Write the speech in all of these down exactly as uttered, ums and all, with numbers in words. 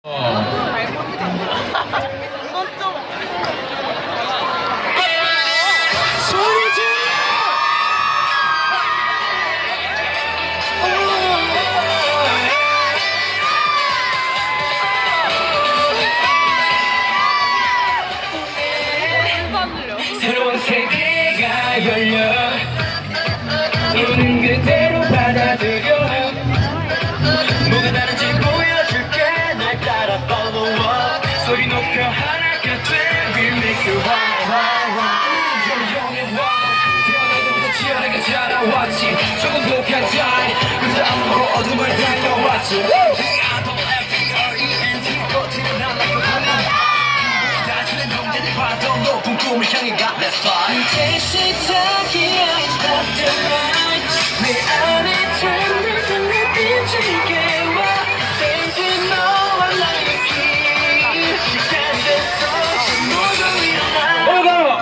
새로운 세계가 열려 있는 그대로 받아들여 뭐가 다른지 보여줄게 날 따라 follow up 소리 높여 하나가 돼 We make you wow wow wow 조용히 wow 태어나고부터 치열하게 자라왔지 조금 더 가자 그 다음으로 어둠을 달려왔지 높은 꿈을 향해 가 Let's fly 이제 시작이야 Stop the lights 내 안에 잠들던 내 빛을 깨워 Baby 너와 나의 길 시간 됐어 모두 일어나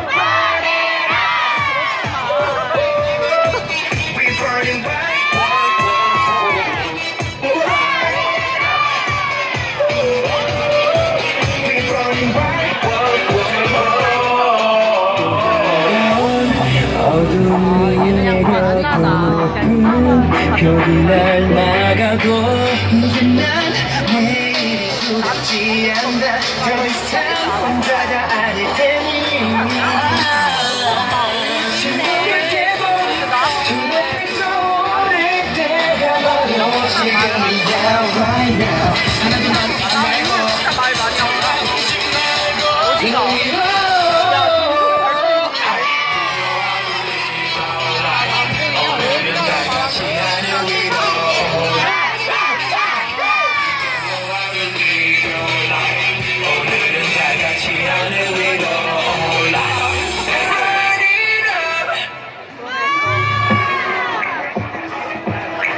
We burning bright We burning bright 어둠이 내려가고 별이 날 나가고 이제 난 내일이 두렵지 않아 더 이상 혼자